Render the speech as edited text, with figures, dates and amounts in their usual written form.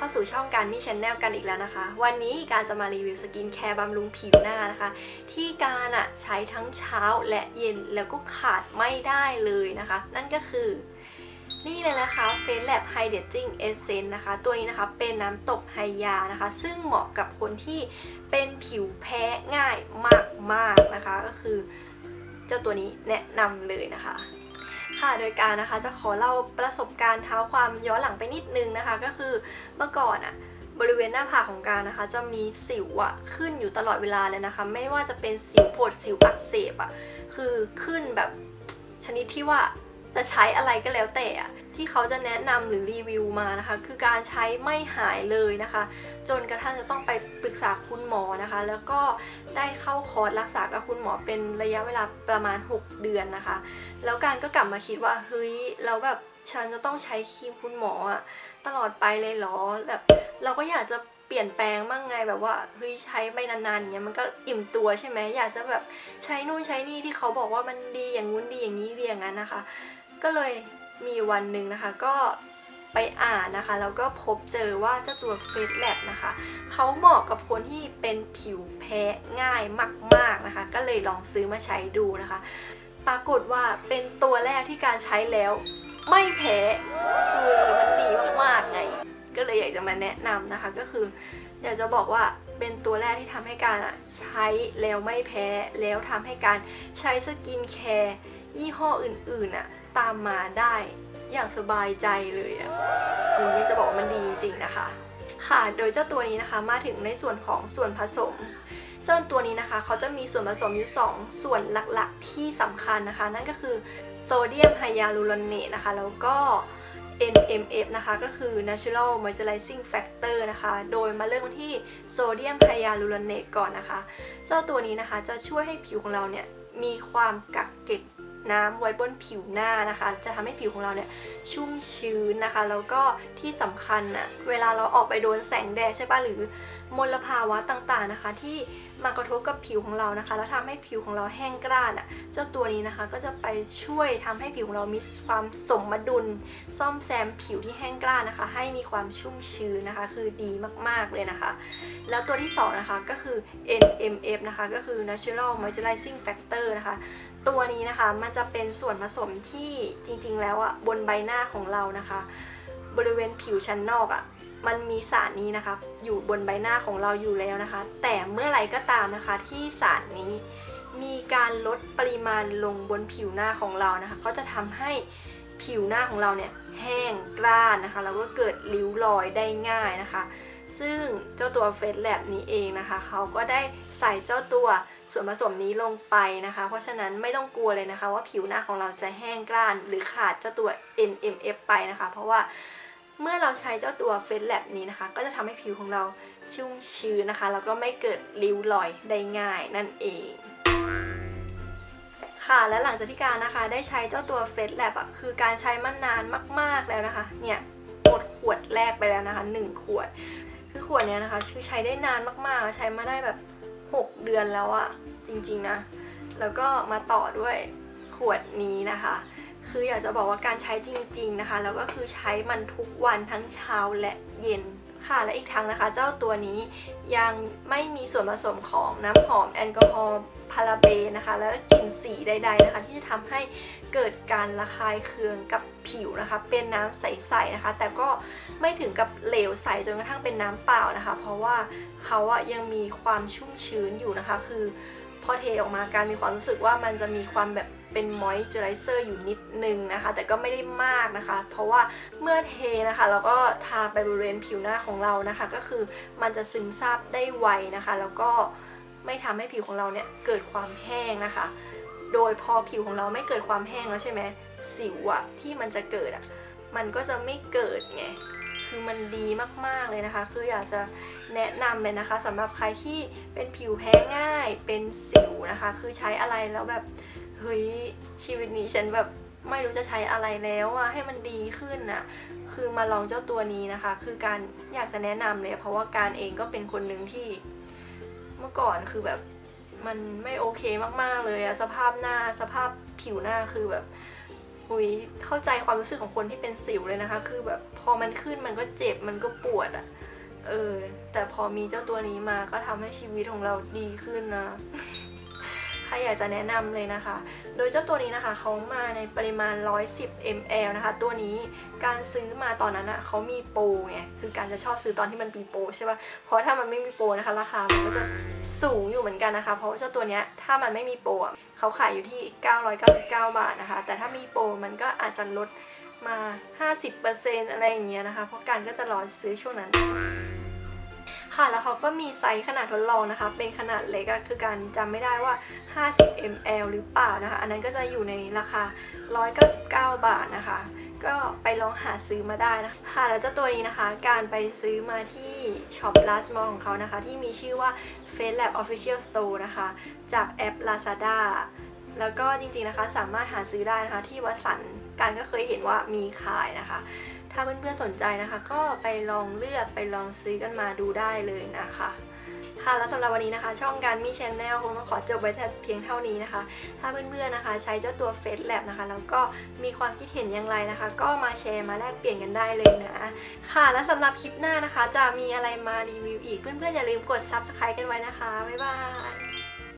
สู่ช่องการมี Channel กันอีกแล้วนะคะวันนี้การจะมารีวิวสกินแคร์บำรุงผิวหน้านะคะที่การใช้ทั้งเช้าและเย็นแล้วก็ขาดไม่ได้เลยนะคะนั่นก็คือนี่เลยนะคะ Face Lab Hydrating Essence นะคะตัวนี้นะคะเป็นน้ำตบไฮยานะคะซึ่งเหมาะกับคนที่เป็นผิวแพ้ง่ายมากๆนะคะก็คือเจ้าตัวนี้แนะนำเลยนะคะค่ะโดยการนะคะจะขอเล่าประสบการณ์เท้าความย้อนหลังไปนิดนึงนะคะก็คือเมื่อก่อนบริเวณหน้าผากของการนะคะจะมีสิวขึ้นอยู่ตลอดเวลาเลยนะคะไม่ว่าจะเป็นสิวผดสิวอักเสบคือขึ้นแบบชนิดที่ว่าจะใช้อะไรก็แล้วแต่ที่เขาจะแนะนำหรือรีวิวมานะคะคือการใช้ไม่หายเลยนะคะจนกระทั่งจะต้องไปปรึกษาคุณหมอนะคะแล้วก็ได้เข้าคอร์สรักษากับคุณหมอเป็นระยะเวลาประมาณ6 เดือนนะคะแล้วการก็กลับมาคิดว่าเฮ้ยเราแบบฉันจะต้องใช้ครีมคุณหมอตลอดไปเลยเหรอแบบเราก็อยากจะเปลี่ยนแปลงบ้างไงแบบว่าเฮ้ยใช้ไปนานๆอย่างเงี้ยมันก็อิ่มตัวใช่ไหมอยากจะแบบใช้นู่นใช้นี่ที่เขาบอกว่ามันดีอย่างงู้นดีอย่างนี้ดีอย่างนั้นนะคะก็เลยมีวันหนึ่งนะคะก็ไปอ่านนะคะแล้วก็พบเจอว่าเจ้าตัว Face Lab นะคะเขาเหมาะกับคนที่เป็นผิวแพ้ง่ายมากๆนะคะก็เลยลองซื้อมาใช้ดูนะคะปรากฏว่าเป็นตัวแรกที่การใช้แล้วไม่แพ้คือมันดีมากๆไงก็เลยอยากจะมาแนะนำนะคะก็คืออยากจะบอกว่าเป็นตัวแรกที่ทำให้การใช้แล้วไม่แพ้แล้วทำให้การใช้สกินแคร์ยี่ห้ออื่นๆตามมาได้อย่างสบายใจเลยคือจะบอกว่ามันดีจริงๆนะคะค่ะโดยเจ้าตัวนี้นะคะมาถึงในส่วนของส่วนผสมเจ้าตัวนี้นะคะเขาจะมีส่วนผสมอยู่2ส่วนหลักๆที่สำคัญนะคะนั่นก็คือโซเดียมไฮยาลูรอเนตนะคะแล้วก็ NMF นะคะก็คือ Natural Moisturizing Factor นะคะโดยมาเริ่มที่โซเดียมไฮยาลูรอเนตก่อนนะคะเจ้าตัวนี้นะคะจะช่วยให้ผิวของเราเนี่ยมีความกักเก็บน้ำไว้บนผิวหน้านะคะจะทำให้ผิวของเราเนี่ยชุ่มชื้นนะคะแล้วก็ที่สำคัญเวลาเราออกไปโดนแสงแดดใช่ป่ะหรือมลภาวะต่างๆนะคะที่มากระทบกับผิวของเรานะคะแล้วทำให้ผิวของเราแห้งกร้านเจ้าตัวนี้นะคะก็จะไปช่วยทำให้ผิวของเรามีความสมดุลซ่อมแซมผิวที่แห้งกร้านนะคะให้มีความชุ่มชื้นนะคะคือดีมากๆเลยนะคะแล้วตัวที่2นะคะก็คือ NMF นะคะก็คือ Natural Moisturizing Factor นะคะตัวนี้นะคะมันจะเป็นส่วนผสมที่จริงๆแล้วบนใบหน้าของเรานะคะบริเวณผิวชั้นนอกมันมีสารนี้นะคะอยู่บนใบหน้าของเราอยู่แล้วนะคะแต่เมื่อไหร่ก็ตามนะคะที่สารนี้มีการลดปริมาณลงบนผิวหน้าของเรานะคะก็จะทำให้ผิวหน้าของเราเนี่ยแห้งกร้านนะคะแล้วก็เกิดริ้วรอยได้ง่ายนะคะซึ่งเจ้าตัว Face Lab นี้เองนะคะเขาก็ได้ใส่เจ้าตัวส่วนผสมนี้ลงไปนะคะเพราะฉะนั้นไม่ต้องกลัวเลยนะคะว่าผิวหน้าของเราจะแห้งกร้านหรือขาดเจ้าตัว NMF ไปนะคะเพราะว่าเมื่อเราใช้เจ้าตัว Face Lab นี้นะคะก็จะทำให้ผิวของเราชุ่มชื้นนะคะแล้วก็ไม่เกิดริ้วรอยได้ง่ายนั่นเองค่ะและหลังจากที่การนะคะได้ใช้เจ้าตัว Face Lab คือการใช้มานานมากๆแล้วนะคะเนี่ยหมดขวดแรกไปแล้วนะคะ1 ขวดคือขวดนี้นะคะคือใช้ได้นานมากๆใช้มาได้แบบ6 เดือนแล้วจริงๆนะแล้วก็มาต่อด้วยขวดนี้นะคะคืออยากจะบอกว่าการใช้จริงๆนะคะแล้วก็คือใช้มันทุกวันทั้งเช้าและเย็นค่ะและอีกทั้งนะคะเจ้าตัวนี้ยังไม่มีส่วนผสมของน้ำหอมแอลกอฮอล์พาราเบนนะคะแล้วก็กลิ่นสีใดๆนะคะที่จะทำให้เกิดการระคายเคืองกับผิวนะคะเป็นน้ำใสๆนะคะแต่ก็ไม่ถึงกับเหลวใสจนกระทั่งเป็นน้ำเปล่านะคะเพราะว่าเขายังมีความชุ่มชื้นอยู่นะคะคือพอเทออกมาการมีความรู้สึกว่ามันจะมีความแบบเป็นมอยเจอไรเซอร์อยู่นิดนึงนะคะแต่ก็ไม่ได้มากนะคะเพราะว่าเมื่อเทนะคะเราก็ทาไปบริเวณผิวหน้าของเรานะคะก็คือมันจะซึมซาบได้ไวนะคะแล้วก็ไม่ทำให้ผิวของเราเนี่ยเกิดความแห้งนะคะโดยพอผิวของเราไม่เกิดความแห้งแล้วใช่ไหมสิวที่มันจะเกิดมันก็จะไม่เกิดไงคือมันดีมากๆเลยนะคะคืออยากจะแนะนำเลยนะคะสำหรับใครที่เป็นผิวแพ้ง่ายเป็นสิวนะคะคือใช้อะไรแล้วแบบเฮ้ยชีวิตนี้ฉันแบบไม่รู้จะใช้อะไรแล้วให้มันดีขึ้นคือมาลองเจ้าตัวนี้นะคะคือการอยากจะแนะนำเลยเพราะว่าการเองก็เป็นคนหนึ่งที่เมื่อก่อนคือแบบมันไม่โอเคมากๆเลยสภาพหน้าสภาพผิวหน้าคือแบบอุ๊ยเข้าใจความรู้สึกของคนที่เป็นสิวเลยนะคะคือแบบพอมันขึ้นมันก็เจ็บมันก็ปวดอะแต่พอมีเจ้าตัวนี้มาก็ทำให้ชีวิตของเราดีขึ้นนะ ใครอยากจะแนะนำเลยนะคะ โดยเจ้าตัวนี้นะคะเขามาในปริมาณ110 ml นะคะตัวนี้การซื้อมาตอนนั้นเขามีโปรไงคือการจะชอบซื้อตอนที่มันมีโปรใช่ป่ะเพราะถ้ามันไม่มีโปรนะคะราคามันก็จะสูงอยู่เหมือนกันนะคะเพราะเจ้าตัวนี้ถ้ามันไม่มีโปรเขาขายอยู่ที่999 บาทนะคะแต่ถ้ามีโปรมันก็อาจจะลดมา 50% อะไรอย่างเงี้ยนะคะเพราะการก็จะรอซื้อช่วงนั้นค่ะแล้วเขาก็มีไซส์ขนาดทดลองนะคะเป็นขนาดเล็กคือการจำไม่ได้ว่า50 ml หรือเปล่านะคะอันนั้นก็จะอยู่ในราคา199 บาทนะคะก็ไปลองหาซื้อมาได้นะคะค่ะแล้วเจ้าตัวนี้นะคะการไปซื้อมาที่ช็อป Last Mall ของเขานะคะที่มีชื่อว่า Face Lab Official Store นะคะจากแอป Lazada แล้วก็จริงๆนะคะสามารถหาซื้อได้นะคะที่วัดสันการก็เคยเห็นว่ามีขายนะคะถ้าเพื่อนๆสนใจนะคะก็ไปลองเลือกไปลองซื้อกันมาดูได้เลยนะคะค่ะแล้วสำหรับวันนี้นะคะช่องการมี Channel คงต้องขอจบไว้แต่เพียงเท่านี้นะคะถ้าเพื่อนๆนะคะใช้เจ้าตัว Face Lab นะคะแล้วก็มีความคิดเห็นอย่างไรนะคะก็มาแชร์มาแลกเปลี่ยนกันได้เลยนะค่ะและสำหรับคลิปหน้านะคะจะมีอะไรมารีวิวอีกเพื่อนๆอย่าลืมกด Subscribe กันไว้นะคะบ๊ายบาย